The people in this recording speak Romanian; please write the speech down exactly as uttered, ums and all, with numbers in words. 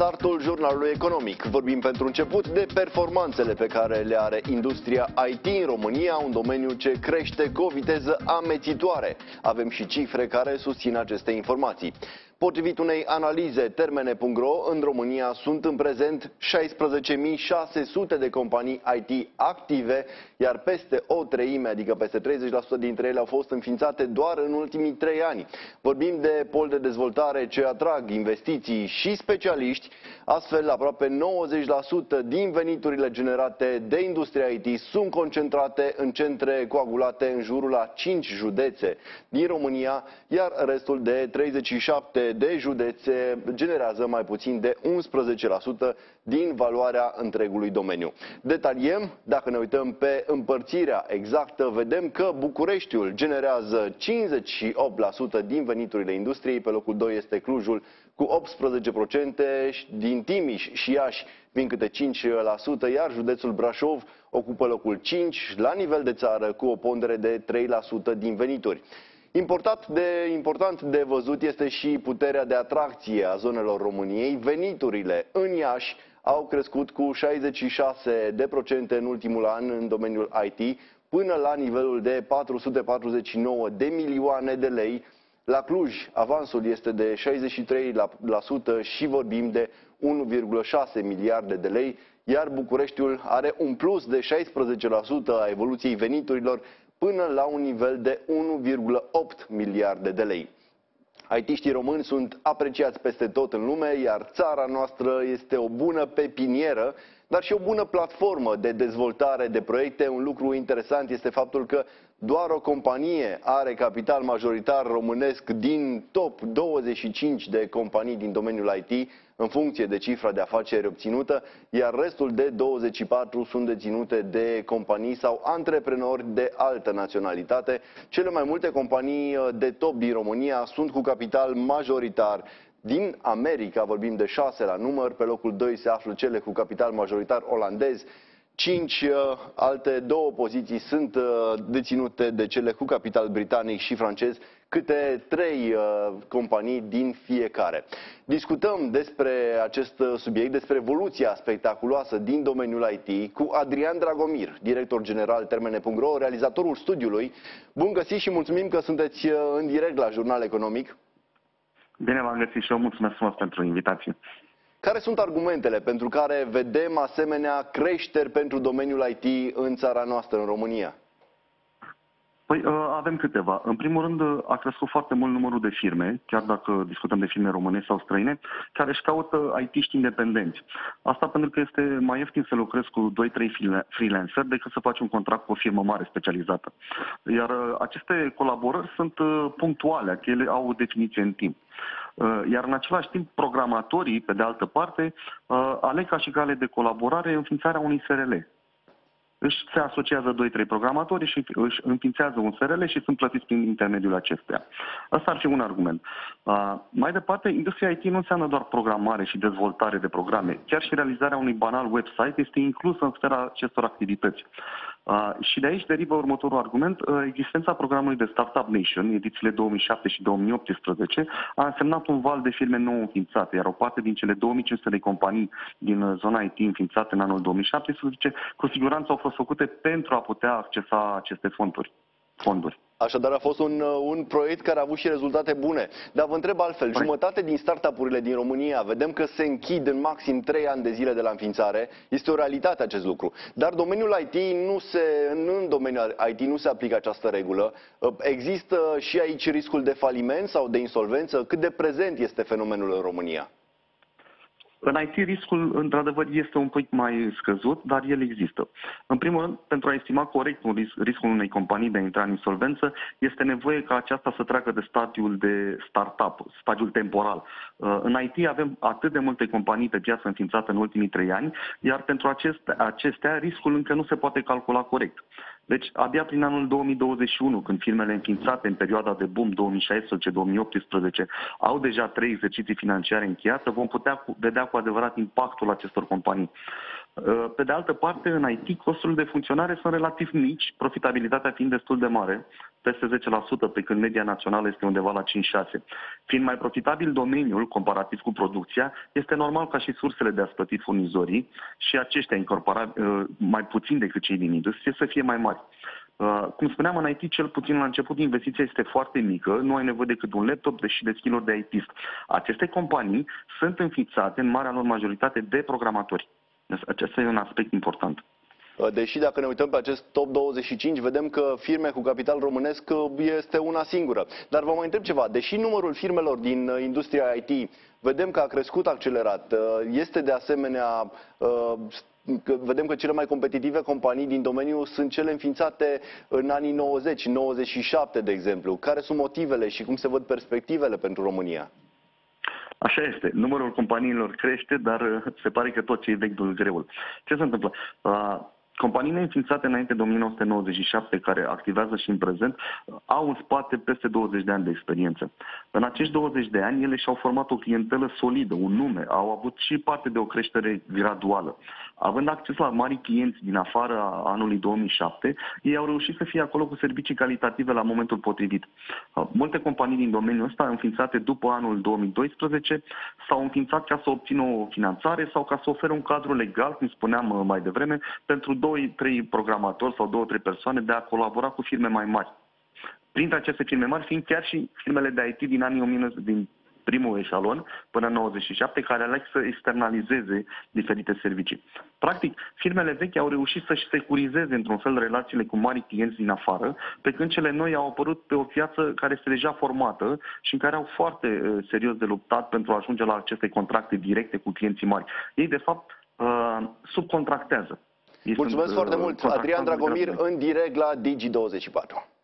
startul jurnalului economic. Vorbim pentru început de performanțele pe care le are industria I T în România, un domeniu ce crește cu o viteză amețitoare. Avem și cifre care susțin aceste informații. Potrivit unei analize termene punct ro, în România sunt în prezent șaisprezece mii șase sute de companii I T active, iar peste o treime, adică peste treizeci la sută dintre ele, au fost înființate doar în ultimii trei ani. Vorbim de pol de dezvoltare ce atrag investiții și specialiști, astfel aproape nouăzeci la sută din veniturile generate de industria I T sunt concentrate în centre coagulate în jurul a cinci județe din România, iar restul de treizeci și șapte de județe generează mai puțin de unsprezece la sută din valoarea întregului domeniu. Detaliem, dacă ne uităm pe împărțirea exactă, vedem că Bucureștiul generează cincizeci și opt la sută din veniturile industriei, pe locul doi este Clujul cu optsprezece la sută, din Timiș și Iași vin câte cinci la sută, iar județul Brașov ocupă locul cinci la nivel de țară cu o pondere de trei la sută din venituri. Important de, important de văzut este și puterea de atracție a zonelor României. Veniturile în Iași au crescut cu șaizeci și șase la sută în ultimul an în domeniul I T, până la nivelul de patru sute patruzeci și nouă de milioane de lei. La Cluj, avansul este de șaizeci și trei la sută și vorbim de unu virgulă șase miliarde de lei, iar Bucureștiul are un plus de șaisprezece la sută a evoluției veniturilor, până la un nivel de unu virgulă opt miliarde de lei. I T-știi români sunt apreciați peste tot în lume, iar țara noastră este o bună pepinieră, dar și o bună platformă de dezvoltare de proiecte. Un lucru interesant este faptul că doar o companie are capital majoritar românesc din top douăzeci și cinci de companii din domeniul I T, în funcție de cifra de afaceri obținută, iar restul de douăzeci și patru sunt deținute de companii sau antreprenori de altă naționalitate. Cele mai multe companii de top din România sunt cu capital majoritar din America, vorbim de șase la număr, pe locul doi se află cele cu capital majoritar olandez, cinci alte două poziții sunt deținute de cele cu capital britanic și francez, câte trei uh, companii din fiecare. Discutăm despre acest subiect, despre evoluția spectaculoasă din domeniul I T cu Adrian Dragomir, director general termene punct ro, realizatorul studiului. Bun găsit și mulțumim că sunteți în direct la Jurnal Economic. Bine v-am găsit și eu, mulțumesc frumos pentru invitație. Care sunt argumentele pentru care vedem asemenea creșteri pentru domeniul I T în țara noastră, în România? Păi avem câteva. În primul rând a crescut foarte mult numărul de firme, chiar dacă discutăm de firme române sau străine, care își caută I T-ști independenți. Asta pentru că este mai ieftin să lucrezi cu doi trei freelanceri decât să faci un contract cu o firmă mare specializată. Iar aceste colaborări sunt punctuale, că ele au o definiție în timp. Iar în același timp, programatorii, pe de altă parte, aleg ca și cale de colaborare înființarea unui S R L. Își se asociază doi trei programatori și își înființează un S R L și sunt plătiți prin intermediul acestuia. Asta ar fi un argument. Uh, mai departe, industria I T nu înseamnă doar programare și dezvoltare de programe. Chiar și realizarea unui banal website este inclusă în sfera acestor activități. Uh, și de aici derivă următorul argument. Uh, existența programului de Startup Nation, edițiile două mii șapte și două mii optsprezece, a însemnat un val de firme nou înființate, iar o parte din cele două mii cinci sute de companii din zona I T înființate în anul două mii șaptesprezece, cu siguranță au fost făcute pentru a putea accesa aceste fonduri. fonduri. Așadar a fost un, un proiect care a avut și rezultate bune. Dar vă întreb altfel, Păi. jumătate din startup-urile din România, vedem că se închid în maxim trei ani de zile de la înființare. Este o realitate acest lucru. Dar domeniul I T nu se, în domeniul I T nu se aplică această regulă. Există și aici riscul de faliment sau de insolvență? Cât de prezent este fenomenul în România? În I T riscul, într-adevăr, este un pic mai scăzut, dar el există. În primul rând, pentru a estima corect un risc, riscul unei companii de a intra în insolvență, este nevoie ca aceasta să treacă de stadiul de startup, stadiul temporal. În I T avem atât de multe companii pe piață înființate în ultimii trei ani, iar pentru aceste, acestea riscul încă nu se poate calcula corect. Deci, abia prin anul două mii douăzeci și unu, când firmele înființate în perioada de boom două mii șaisprezece două mii optsprezece au deja trei exerciții financiare încheiate, vom putea vedea cu adevărat impactul acestor companii. Pe de altă parte, în I T, costurile de funcționare sunt relativ mici, profitabilitatea fiind destul de mare, peste zece la sută, pe când media națională este undeva la cinci șase la sută. Fiind mai profitabil domeniul comparativ cu producția, este normal ca și sursele de a plăti furnizorii și aceștia incorpora mai puțin decât cei din industrie să fie mai mari. Uh, cum spuneam, în I T, cel puțin la început, investiția este foarte mică, nu ai nevoie decât un laptop și de skill-uri de I T-ist. Aceste companii sunt înființate în marea lor majoritate de programatori. Acesta e un aspect important. Deși dacă ne uităm pe acest top douăzeci și cinci, vedem că firme cu capital românesc este una singură. Dar vă mai întreb ceva, deși numărul firmelor din industria I T vedem că a crescut accelerat, este de asemenea, vedem că cele mai competitive companii din domeniu sunt cele înființate în anii nouăzeci, nouăzeci și șapte, de exemplu. Care sunt motivele și cum se văd perspectivele pentru România? Așa este. Numărul companiilor crește, dar se pare că tot ce e vechi dul greul. Ce se întâmplă? Uh, companiile înființate înainte de o mie nouă sute nouăzeci și șapte, care activează și în prezent, au în spate peste douăzeci de ani de experiență. În acești douăzeci de ani, ele și-au format o clientelă solidă, un nume, au avut și parte de o creștere graduală. Având acces la mari clienți din afara anului două mii șapte, ei au reușit să fie acolo cu servicii calitative la momentul potrivit. Multe companii din domeniul ăsta, înființate după anul două mii doisprezece, s-au înființat ca să obțină o finanțare sau ca să ofere un cadru legal, cum spuneam mai devreme, pentru doi trei programatori sau două trei persoane de a colabora cu firme mai mari. Printre aceste firme mari fiind chiar și firmele de I T din anii o mie nouă sute, din primul eșalon până în nouăzeci și șapte, care aleg să externalizeze diferite servicii. Practic, firmele vechi au reușit să-și securizeze într-un fel relațiile cu mari clienți din afară, pe când cele noi au apărut pe o piață care este deja formată și în care au foarte uh, serios de luptat pentru a ajunge la aceste contracte directe cu clienții mari. Ei, de fapt, uh, subcontractează. Ei Mulțumesc sunt, foarte uh, mult, Adrian Dragomir, în direct la Digi douăzeci și patru.